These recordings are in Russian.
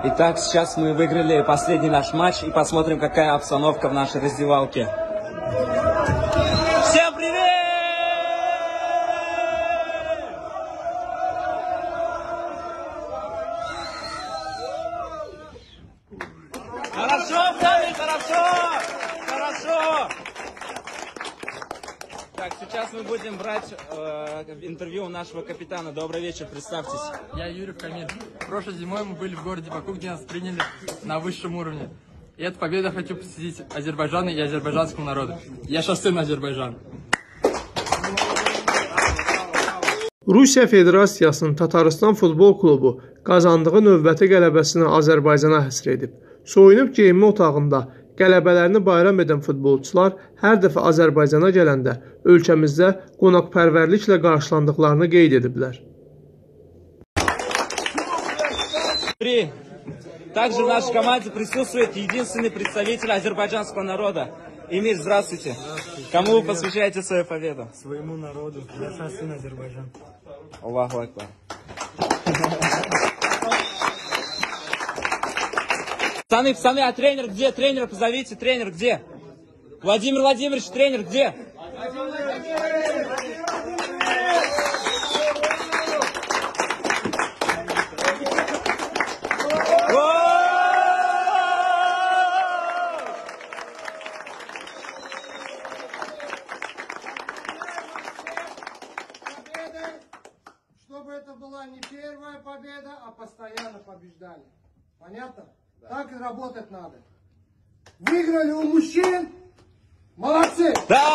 Итак, сейчас мы выиграли последний наш матч и посмотрим, какая обстановка в нашей раздевалке. Всем привет! Хорошо, парни, хорошо! Так, сейчас мы будем брать интервью у нашего капитана. Добрый вечер, представьтесь. Я Юрий Камиль. Прошлой зимой мы были в городе Баку, где нас приняли на высшем уровне. И эту победу хочу посвятить Азербайджану и азербайджанскому народу. Я сын Azərbaycan. Rusiya Federasiyasının Tataristan Futbol Klubu qazandığı növbəti qələbəsini Azərbaycana həsr edib. Soyunub geyinmə otağında qələbələrini bayram edən futbolçular hər dəfə Azərbaycana gələndə ölkəmizdə qonaqpərvərliklə qarşılandıqlarını qeyd ediblər. Также в нашей команде присутствует единственный представитель азербайджанского народа. Эмир, здравствуйте. Здравствуйте. Кому вы посвящаете свою победу? Своему народу. Я сын Азербайджан. Аллаху акбар. Пацаны, а тренер где? Тренера позовите, тренер где? Владимир Владимирович, тренер где? Чтобы это была не первая победа, а постоянно побеждали. Понятно? Да. Так и работать надо. Выиграли у мужчин. Молодцы! Да!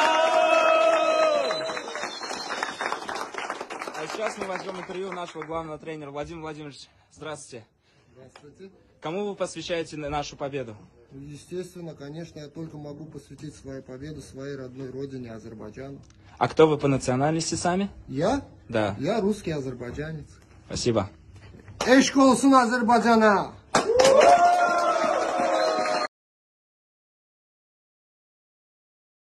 А сейчас мы возьмем интервью нашего главного тренера Владимира Владимировича. Здравствуйте. Здравствуйте. Кому вы посвящаете нашу победу? Естественно, конечно, я только могу посвятить свою победу своей родной родине, Азербайджану. А кто вы по национальности сами? Я? Да. Я русский азербайджанец. Спасибо. Eşk olsun Azerbaycan'a.